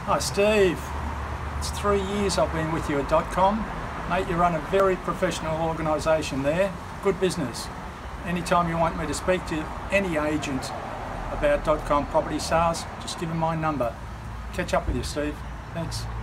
Hi Steve, it's 3 years I've been with you at Dotcom. Mate, you run a very professional organisation there, good business. Anytime you want me to speak to any agent about Dotcom property sales, just give them my number. Catch up with you, Steve. Thanks.